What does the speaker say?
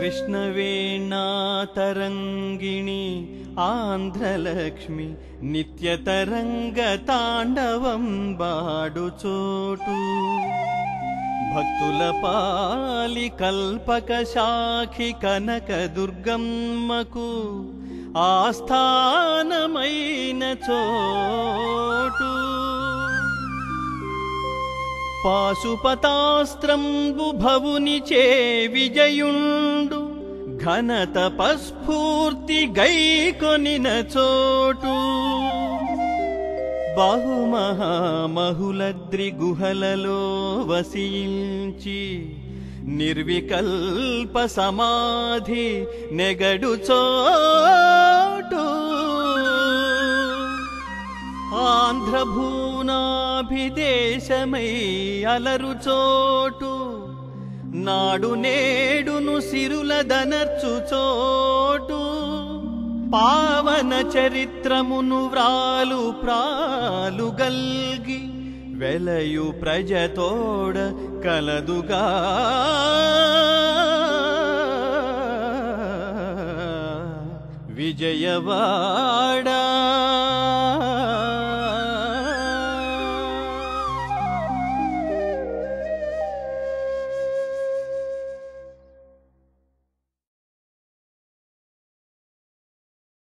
कृष्णवेणा तरंगिणी आंध्रलक्ष्मी नित्यतरंगतांडवं बाडु चोटु भक्तुल पालि कल्पकशाखि कनकदुर्गम्मकु आस्थानमैन चोटु पाशुपतास्त्रंबु भवुनिचे विजयुंडु घन तपस्फूर्ति गैकोनिन चोटु बाहुमहामहुलद्रि गुहలలో वसिंची निर्विकल्प समाधि नेगडु चोटु आंध्रभूनाभिदेशमै अलरु चोटु नाडु नेडुनु सिरुलदनर्चु चोटु पावन चरित्रमुनु व्रालु प्रालु गल्गी वेलयु प्रजतोड कलदुगा विजयवाड़ा।